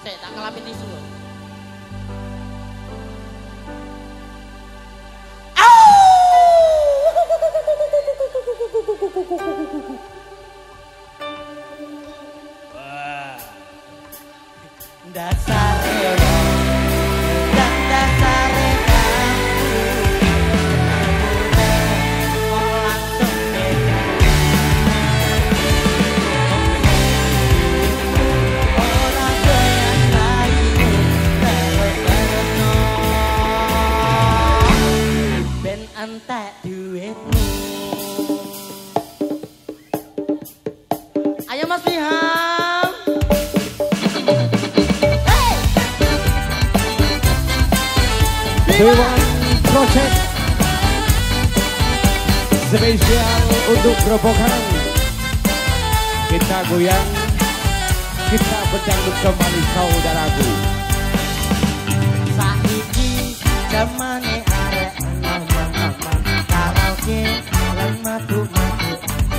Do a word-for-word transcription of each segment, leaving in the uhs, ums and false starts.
Sik tak ngelapi tisu. Dasare dan dasare entek duitmu. Ayo Mas Biham. Hey! Dewan Project spesial untuk Gerobokan. Kita goyang, kita berdangdut kembali saudaraku. Saiki zamane arek enom-enom karaoke lan mabuk-mabuk.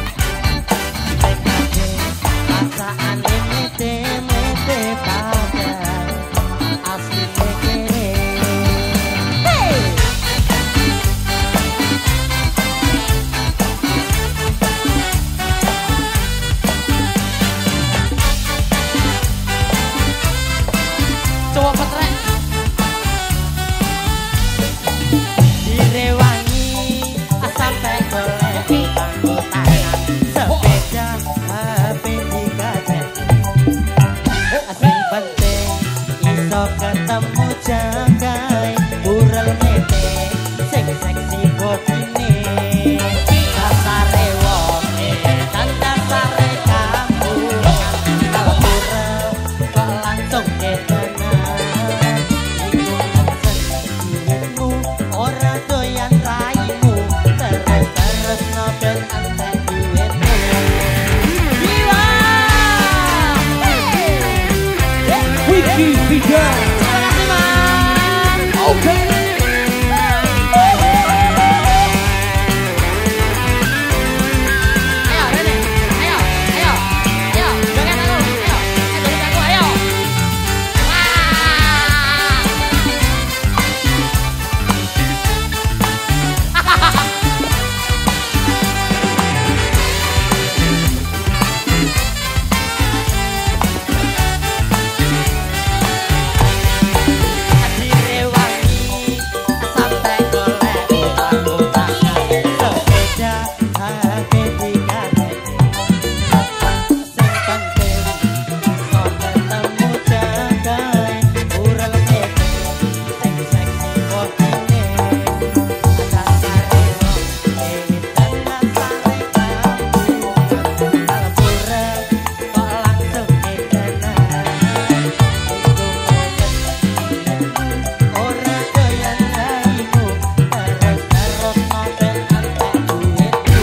Tekake pasaane mete-mete kabeh asli kere. Hey! Coba petrek direwangi sampai golek bangkotanan sepeda H P digajet. Asing penting iso ketemu jangkai bural mete sing seksi bodine. Dasare wong dan dasare kamu kalau bural kok langsung ketenan. Iku senengmu ora doyan raimu terus-terus noben antek duitmu. Jiwa Wiki Tiga. terima kasih Mas. Oke. Ayo Rene, ayo, ayo, ayo, joget aku, ayo, ayo joget aku, ayo. Direwangi sampai golek bangkotanan sepeda H P digajet. Sing penting iso ketemu jangkai bural mete sing seksi bodine. Dasare wong dan dasare kamu kalau bural kok langsung ketenan. Ora doyan raimu terus-terus noben antek duitmu.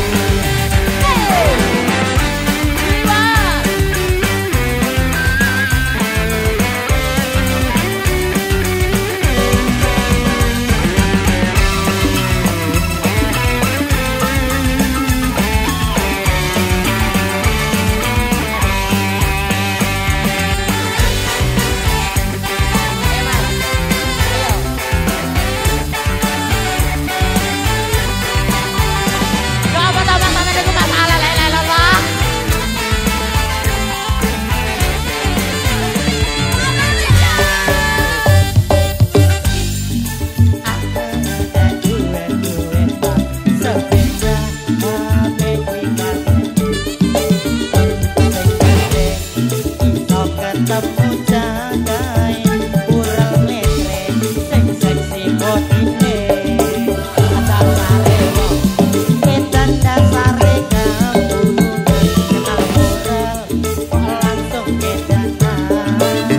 Ketemu jangkai bural metre sing seksi bodine. Dasare wong edan dasare kamu kenal bural kok langsung kedanan.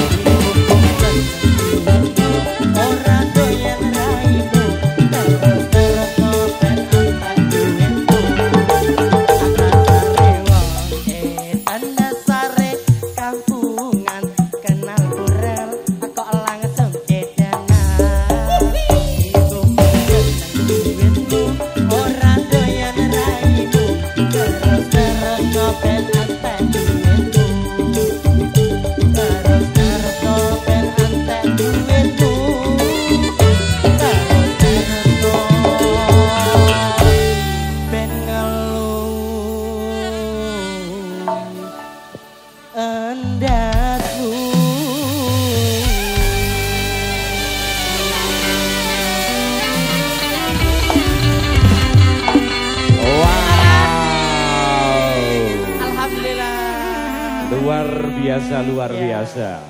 Ora doyan raimu terus-terus noben antek duitmu. Dasare wong edan dasare kampungan kenal bural kok langsung kedanan. Iku seneng duitmu ora doyan raimu terus-terus noben antek duitmu. Terus-terus luar biasa, luar Iya. biasa.